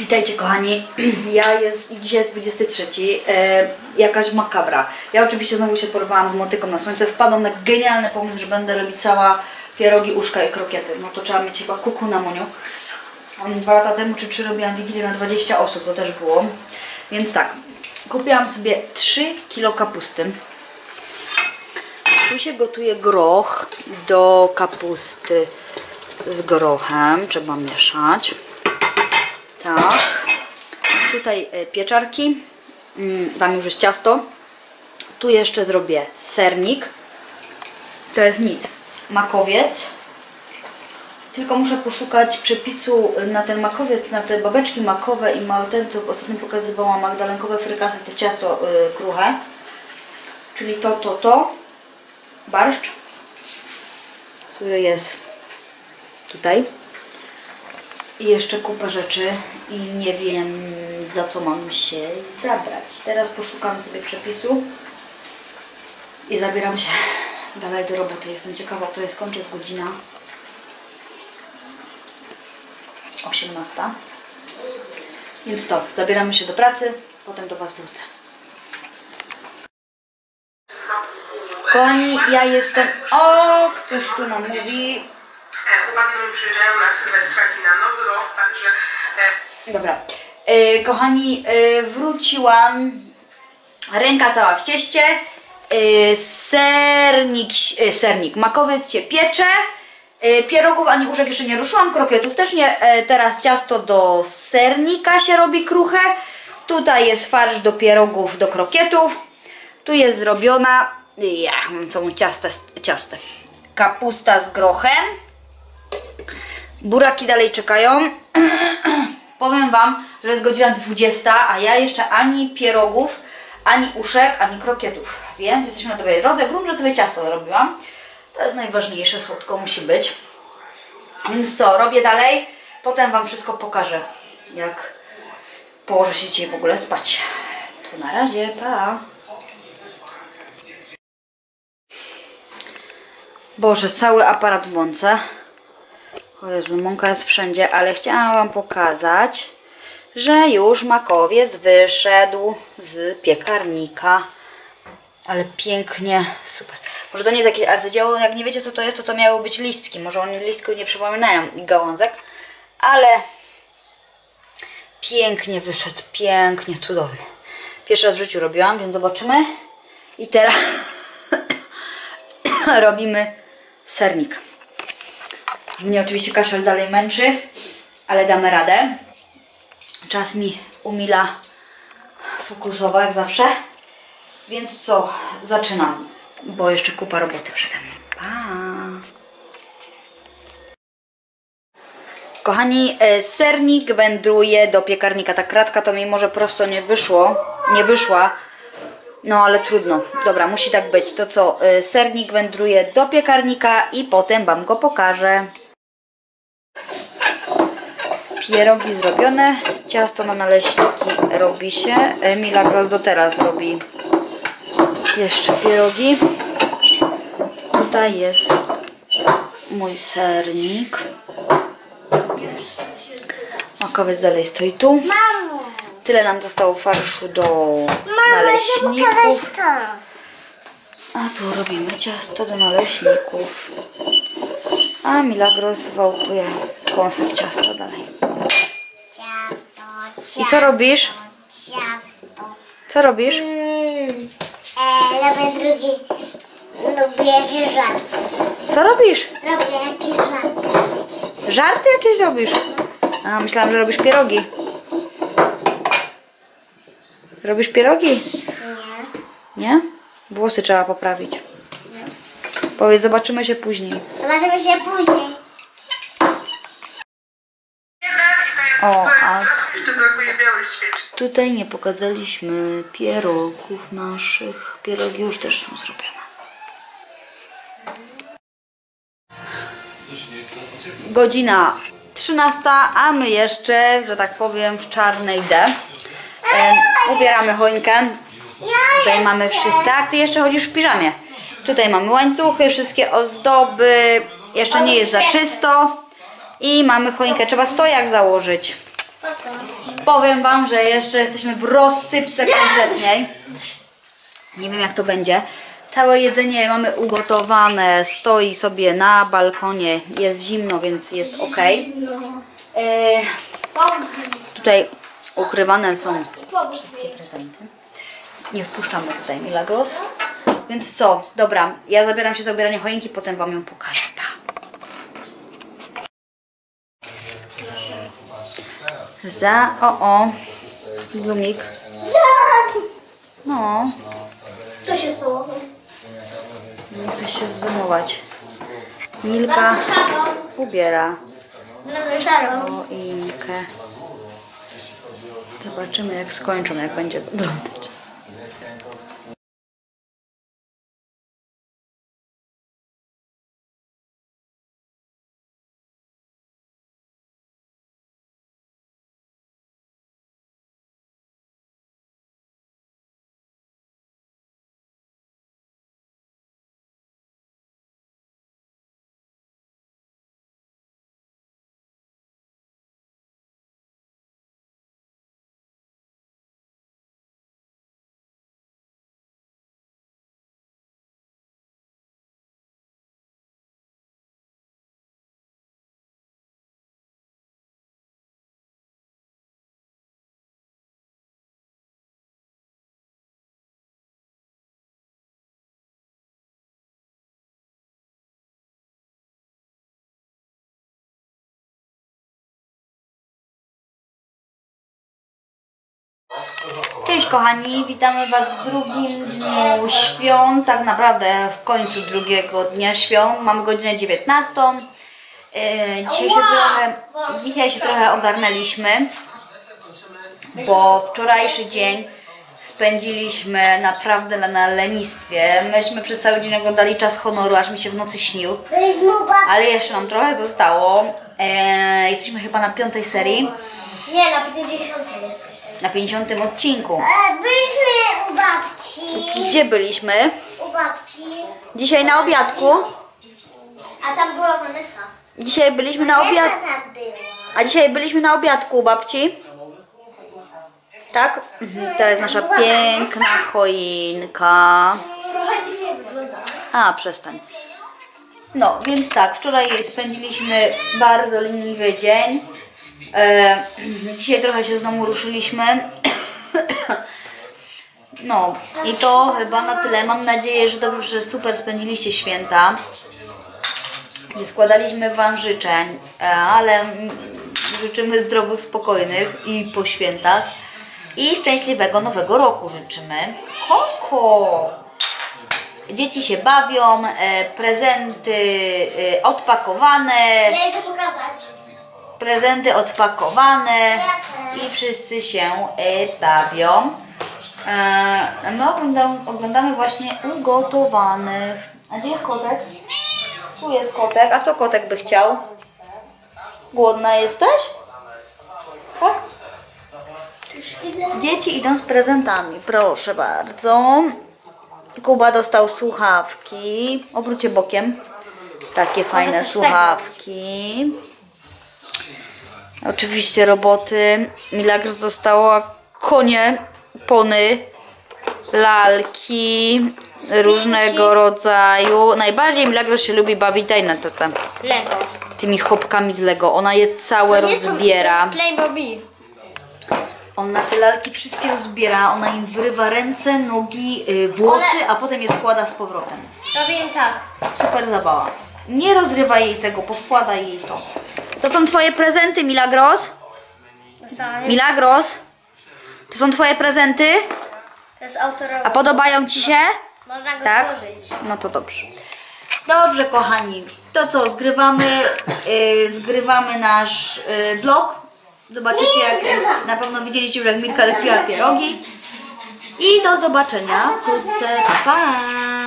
Witajcie kochani, jest dzisiaj 23, jakaś makabra. Ja oczywiście znowu się porwałam z motyką na słońce, wpadłam na genialny pomysł, że będę robić cała pierogi, uszka i krokiety. No to trzeba mieć chyba kuku na muniu. 2 lata temu czy 3 robiłam wigilię na 20 osób, to też było. Więc tak, kupiłam sobie 3 kg kapusty. Tu się gotuje groch do kapusty z grochem, trzeba mieszać. Tak, tutaj pieczarki, tam już jest ciasto, tu jeszcze zrobię sernik, to jest nic, makowiec, tylko muszę poszukać przepisu na ten makowiec, na te babeczki makowe i ten, co ostatnio pokazywała magdalenkowe frykasy, to ciasto kruche, czyli to, barszcz, który jest tutaj. I jeszcze kupa rzeczy i nie wiem, za co mam się zabrać. Teraz poszukam sobie przepisu i zabieram się dalej do roboty. Jestem ciekawa, która jest, kończy, jest godzina 18. Więc to, zabieramy się do pracy, potem do Was wrócę. Kochani, ja jestem... O, ktoś tu nam mówi... Chłopaki mi przyjeżdżają na Sylwestra i na Nowy Rok, także... Dobra, kochani, wróciłam, ręka cała w cieście, sernik, makowiec się piecze, pierogów ani uszek jeszcze nie ruszyłam, krokietów też nie, teraz ciasto do sernika się robi kruche, tutaj jest farsz do pierogów, do krokietów, tu jest zrobiona, ciasto, kapusta z grochem. Buraki dalej czekają. Powiem Wam, że jest godzina 20, a ja jeszcze ani pierogów, ani uszek, ani krokietów. Więc jesteśmy na dobrej drodze. Grunt, że sobie ciasto zrobiłam. To jest najważniejsze, słodko musi być. Więc co, robię dalej. Potem Wam wszystko pokażę, jak położę się dzisiaj w ogóle spać. To na razie, pa! Boże, cały aparat w mące. O Jezu, mąka jest wszędzie, ale chciałam Wam pokazać, że już makowiec wyszedł z piekarnika. Ale pięknie, super. Może to nie jest jakieś arcydzieło, jak nie wiecie co to jest, to miały być listki. Może one listku nie przypominają gałązek, ale pięknie wyszedł, pięknie, cudowny. Pierwszy raz w życiu robiłam, więc zobaczymy. I teraz robimy sernik. Mnie oczywiście kaszel dalej męczy, ale damy radę. Czas mi umila fokusowa jak zawsze. Więc co, zaczynam, bo jeszcze kupa roboty przede mną. Pa! Kochani, sernik wędruje do piekarnika. Ta kratka to mi może prosto nie wyszła. No ale trudno. Dobra, musi tak być. To co, sernik wędruje do piekarnika i potem Wam go pokażę. Pierogi zrobione. Ciasto na naleśniki robi się. Milagros do teraz robi jeszcze pierogi. Tutaj jest mój sernik. Makowiec dalej stoi tu. Tyle nam zostało farszu do naleśników. A tu robimy ciasto do naleśników. A Milagros wałkuje kąsek ciasta dalej. I co robisz? Co robisz? Lubię jakieś żarty. Co robisz? Robię jakieś żarty. Żarty jakieś robisz? A myślałam, że robisz pierogi. Robisz pierogi? Nie. Nie? Włosy trzeba poprawić. Powiedz, zobaczymy się później. Zobaczymy się później. O, a Jeszcze brakuje białej świeczki. tutaj nie pokazaliśmy pierogów naszych. Pierogi już też są zrobione. Godzina 13, a my jeszcze, że tak powiem, w czarnej D. Ubieramy choinkę. Tutaj mamy wszystko. Tak, ty jeszcze chodzisz w piżamie. Tutaj mamy łańcuchy, wszystkie ozdoby. Jeszcze nie jest za czysto. I mamy choinkę. Trzeba stojak założyć. Powiem wam, że jeszcze jesteśmy w rozsypce kompletnej. Nie wiem jak to będzie. Całe jedzenie mamy ugotowane, stoi sobie na balkonie, jest zimno, więc jest ok. Tutaj ukrywane są wszystkie prezenty. Nie wpuszczamy tutaj Milagros. Więc co? Dobra, ja zabieram się za ubieranie choinki, potem wam ją pokażę. Pa. Zumik. No. Co się stało? Nie chcesz się zdenerwować. Milka ubiera choinkę. Zobaczymy jak skończą, jak będzie wyglądać. Cześć kochani, witamy was w drugim dniu świąt, tak naprawdę w końcu drugiego dnia świąt, mamy godzinę 19. Dzisiaj się trochę ogarnęliśmy, bo wczorajszy dzień spędziliśmy naprawdę na lenistwie. Myśmy przez cały dzień oglądali Czas Honoru, aż mi się w nocy śnił, ale jeszcze nam trochę zostało. Jesteśmy chyba na 5. serii. Nie, na 50 jesteś. Na 50 odcinku. Byliśmy u babci. Gdzie byliśmy? U babci. Dzisiaj na obiadku. A tam była Vanessa. Dzisiaj byliśmy na obiad. Tam była. A dzisiaj byliśmy na obiadku u babci. Tak? To jest nasza piękna choinka. Trochę dziwnie wygląda. A, przestań. No, więc tak, wczoraj spędziliśmy bardzo leniwy dzień. Dzisiaj trochę się znowu ruszyliśmy. No i to chyba na tyle. Mam nadzieję, że dobrze, że super spędziliście święta. Nie składaliśmy wam życzeń, ale życzymy zdrowych, spokojnych i po świętach. I szczęśliwego nowego roku życzymy. Koko! Dzieci się bawią, prezenty odpakowane. Ja idę pokazać. Prezenty odpakowane i wszyscy się bawią. My oglądamy właśnie ugotowanych. A gdzie jest kotek? Tu jest kotek. A co kotek by chciał? Głodna jesteś? Tak? Dzieci idą z prezentami. Proszę bardzo. Kuba dostał słuchawki. Obróćcie bokiem. Takie fajne słuchawki. Oczywiście roboty. Milagros dostała konie, pony, lalki różnego rodzaju. Najbardziej Milagros się lubi bawić, daj na to tam, Lego. tymi chopkami z Lego. Ona je całe rozbiera. Playmobil. Ona te lalki wszystkie rozbiera. Ona im wyrywa ręce, nogi, włosy, a potem je składa z powrotem. Robię tak. Super zabawa. Nie rozrywa jej tego, powkładaj jej to. To są twoje prezenty, Milagros? Milagros? To są twoje prezenty? To jest autorowe. A podobają ci się? Można go Tak? złożyć. No to dobrze. Dobrze kochani, to co, zgrywamy nasz vlog. Zobaczycie, jak na pewno widzieliście już, jak Milka lepiła pierogi. I do zobaczenia wkrótce. Pa!